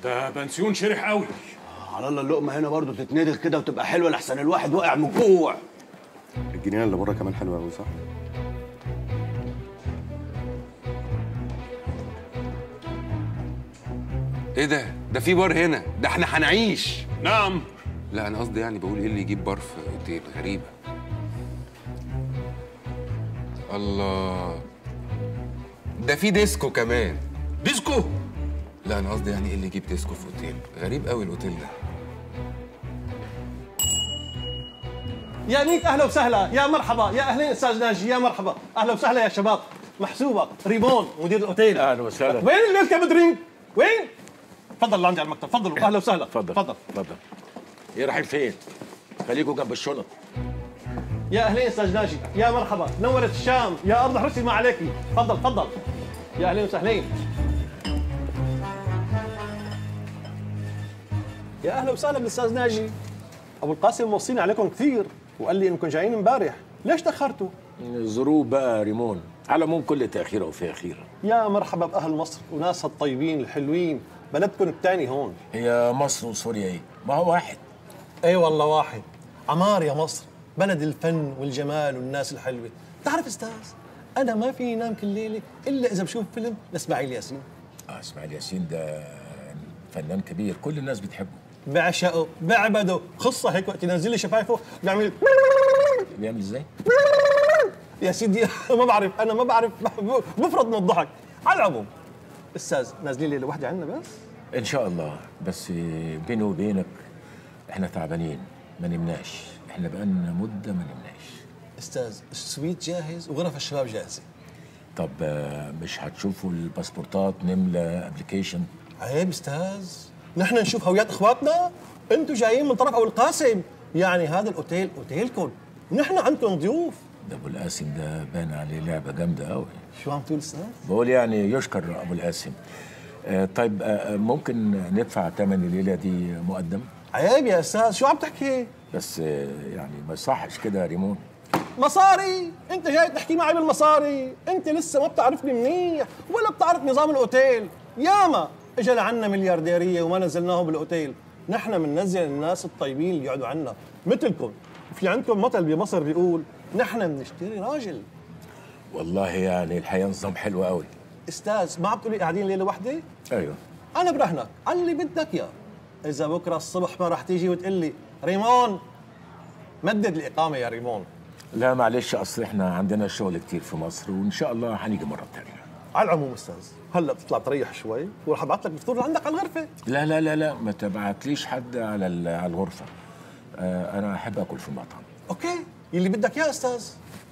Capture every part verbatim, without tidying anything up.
ده بنسيون شرح قوي. على الله اللقمه هنا برضه تتندغ كده وتبقى حلوه لحسن الواحد واقع من الجوع. الجنينه اللي بره كمان حلوه قوي صح؟ ايه ده؟ ده في بار هنا، ده احنا هنعيش. نعم. لا انا قصدي يعني بقول ايه اللي يجيب بار في اوتيل؟ غريبه. الله، ده في ديسكو كمان. ديسكو؟ لا انا قصدي يعني ايه اللي يجيب ديسكو في اوتيل؟ غريب قوي الاوتيل ده. يا ميت اهلا وسهلا، يا مرحبا، يا اهلين استاذ ناجي، يا مرحبا، اهلا وسهلا يا شباب. محسوبه ريمون مدير الاوتيل. اهلا وسهلا. وين الويلكم درينك؟ وين؟ تفضل لعندي على المكتب، تفضلوا. اهلا وسهلا. تفضل تفضل تفضل. ايه رايحين فين؟ خليكوا جنب الشنط. يا اهلين استاذ ناجي، يا مرحبا، نورت الشام، يا ارض حرسي ما عليكي. تفضل تفضل. يا اهلين وسهلين. يا اهلا وسهلا بالاستاذ ناجي. ابو القاسم موصيني عليكم كثير وقال لي انكم جايين امبارح، ليش تاخرتوا؟ ظروف بقى ريمون، على العموم كل تاخيره وفيها خيره. يا مرحبا باهل مصر وناسها الطيبين الحلوين، بلدكم الثاني هون. هي مصر وسوريا ايه؟ ما هو واحد. اي والله واحد. عمار يا مصر، بلد الفن والجمال والناس الحلوه. تعرف استاذ، انا ما فيني نام كل ليله الا اذا بشوف فيلم لاسماعيل ياسين. اه اسماعيل ياسين ده فنان كبير، كل الناس بتحبه. بعشقه، بعبده، خصه هيك وقت ينزل لي شفايفه بيعمل. بيعمل ازاي؟ يا سيدي ما بعرف، انا ما بعرف، بفرط من الضحك. على العموم استاذ، نازلين ليله وحده عندنا بس؟ ان شاء الله، بس بيني وبينك احنا تعبانين، ما نمناش، احنا بقالنا مده ما نمناش. استاذ السويت جاهز وغرف الشباب جاهزه. طب مش هتشوفوا الباسبورتات نملى ابلكيشن؟ عيب استاذ، نحن نشوف هويات اخواتنا، انتم جايين من طرف ابو القاسم، يعني هذا الاوتيل اوتيلكم، ونحن عندكم ضيوف. ده ابو القاسم ده بان عليه لعبه جامده قوي. شو عم تقول استاذ؟ بقول يعني يشكر ابو القاسم. آه طيب آه ممكن ندفع ثمن الليله دي مقدم؟ عيب يا استاذ، شو عم تحكي؟ بس آه يعني ما يصحش كده يا ريمون. مصاري؟ انت جاي تحكي معي بالمصاري؟ انت لسه ما بتعرفني منيح ولا بتعرف نظام الاوتيل. ياما اجى لعنا مليارديريه وما نزلناهم بالاوتيل، نحن بننزل الناس الطيبين اللي يقعدوا عنا مثلكم. في عندكم مثل بمصر بيقول نحن بنشتري راجل. والله يعني الحياه نظام حلو قوي. استاذ ما عم تقولي قاعدين ليله واحده؟ ايوه انا برهنك على اللي بدك اياه. اذا بكره الصبح ما رح تيجي وتقول لي ريمون مدد الاقامه يا ريمون. لا معلش، اصل احنا عندنا شغل كتير في مصر وان شاء الله هنيجي مره ثانيه. على العموم استاذ، هلا بتطلع تريح شوي ورح ابعث لك الفطور عندك على الغرفه. لا لا لا لا، ما تبعتليش حد على على الغرفه. آه انا احب اكل في المطعم. اوكي، يلي بدك اياه استاذ.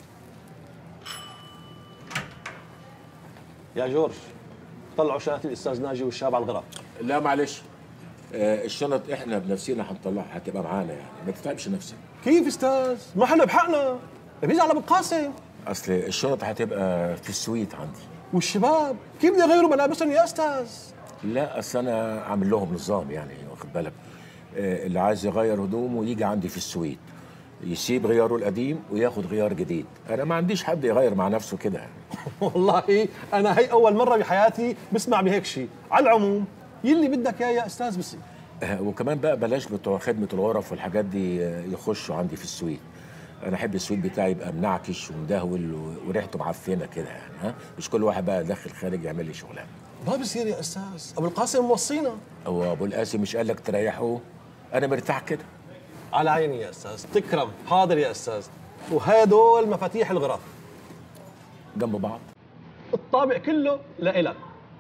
يا جورج، طلعوا شنطه الاستاذ ناجي والشباب على الغرف. لا معلش، آه الشنط احنا بنفسنا هنطلعها، هتبقى معانا يعني، ما تتعبش نفسك. كيف استاذ؟ ما احنا بحقنا، بيزعل على ابو القاسم. اصل الشنط هتبقى في السويت عندي. والشباب كيف بدي يغيروا ملابسهم يا استاذ؟ لا اصل انا عامل لهم نظام يعني، واخد بالك، آه اللي عايز يغير هدومه يجي عندي في السويت، يسيب غياره القديم وياخد غيار جديد. انا ما عنديش حد يغير مع نفسه كده يعني. والله انا هي اول مره بحياتي بسمع بهيك شيء. على العموم يلي بدك اياه يا استاذ بصير. آه وكمان بقى بلاش بتوع خدمه الغرف والحاجات دي يخشوا عندي في السويت. انا احب السويت بتاعي يبقى منعكش ومدهول وريحته معفنه كده يعني، ها، مش كل واحد بقى داخل خارج يعمل لي شغلانه. ما بصير يا استاذ، ابو القاسم موصينا. هو ابو القاسم مش قال لك تريحوه؟ انا مرتاح كده. على عيني يا استاذ، تكرم. حاضر يا استاذ. وهدول مفاتيح الغرف جنب بعض، الطابق كله لإلك.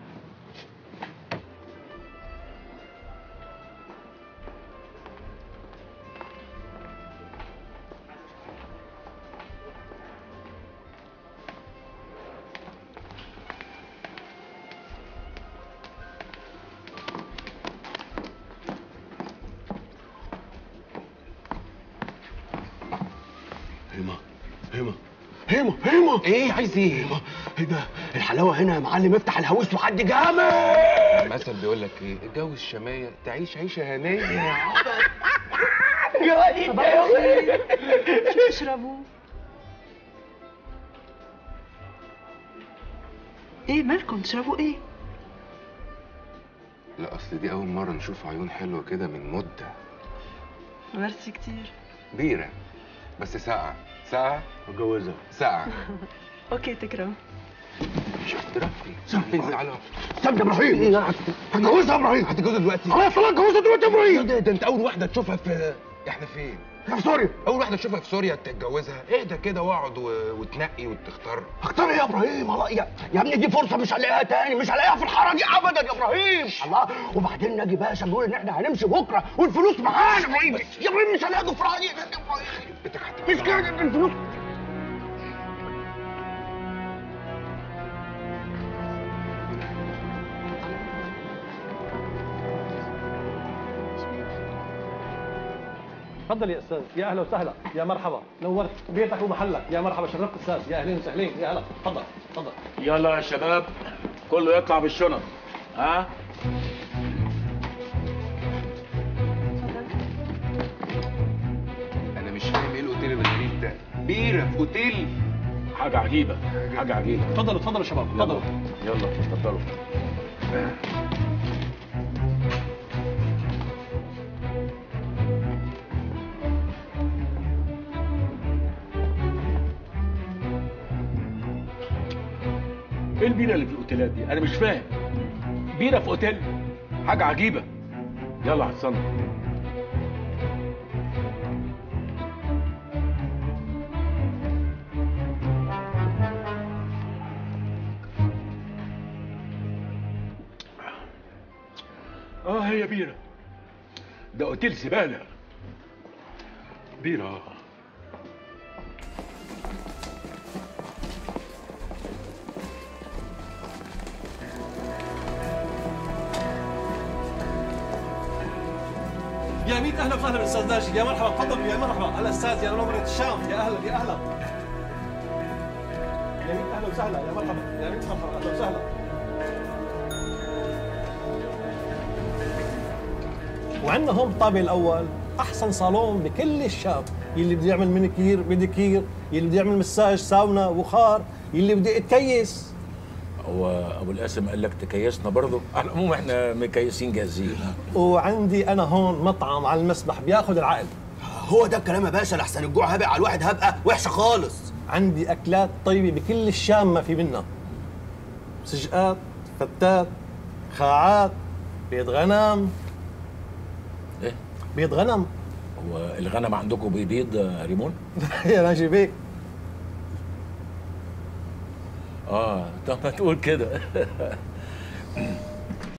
هيما هيما هيما هيما ايه عايز ايه؟ هيما ايه ده؟ الحلاوه هنا يا معلم، افتح الهويس وحد جامد. المثل بيقول لك ايه؟ اتجوز شمايه تعيش عيشه هنيه. يا وليد يا وليد، شو تشربوا؟ ايه مالكم تشربوا ايه؟ لا اصل دي اول مره نشوف عيون حلوه كده من مده. ميرسي كتير. بيره بس ساقعه. ساقعه اتجوزها. ساقعه. اوكي تكرم. شفت رفقي صاحبي على استنى يا ابراهيم، ايه هتجوزها يا ابراهيم؟ هتتجوزها دلوقتي؟ خلاص خلاص اتجوزها دلوقتي يا ابراهيم. ده, ده انت اول واحده تشوفها في احنا فين؟ في سوريا. اول واحده تشوفها في سوريا تتجوزها؟ اهدى كده واقعد و... وتنقي وتختار. اختار ايه يا ابراهيم؟ الله يا, يا ابني دي فرصه مش هلاقيها تاني، مش هلاقيها في الحاره دي ابدا يا ابراهيم. الله، وبعدين ناجي باشا بيقول ان احنا هنمشي بكره والفلوس معانا يا ابراهيم. يا ابراهيم مش هلاقي في دي يا ابراهيم. مش كده الفلوس. تفضل يا استاذ، يا اهلا وسهلا، يا مرحبا، نورت بيتك ومحلك، يا مرحبا شرفت استاذ، يا اهلين وسهلين، يا هلا، تفضل تفضل. يلا يا شباب كله يطلع بالشنط. ها انا مش فاهم ايه الاوتيل الغريب ده. بيره في اوتيل؟ حاجه عجيبه حاجه عجيبه. تفضلوا تفضلوا يا شباب، تفضلوا. يلا اتفضلوا. ايه البيره اللي في الاوتيلات دي؟ انا مش فاهم. بيره في اوتيل؟ حاجه عجيبه. يلا حسن. اه هي بيره. ده اوتيل زباله. بيره. يا ميت اهلا وسهلا بالاستاذ ناجي، يا مرحبا تفضلوا، يا مرحبا الاستاذ يا نمرة الشام، يا اهلا يا اهلا. يا ميت اهلا وسهلا، يا مرحبا، يا ميت مرحبا اهلا وسهلا. وعندنا هون بالطابق الاول احسن صالون بكل الشام، يلي بده يعمل مانيكير بيديكير، يلي بده يعمل مساج ساونا بخار، يلي بده يتكيس. هو ابو القاسم قال لك تكيسنا برضه؟ على العموم احنا مكيسين جاهزين. وعندي انا هون مطعم على المسبح بياخذ العقل. هو ده الكلام يا باشا، لحسن الجوع هبق على الواحد هبقه وحشه خالص. عندي اكلات طيبه بكل الشام ما في منها. سجقات، فتات، خاعات، بيض غنم. ايه؟ بيض غنم. هو الغنم عندكم بيبيض يا ريمون؟ يا ناجي بيك. اه طب ما تقول كده.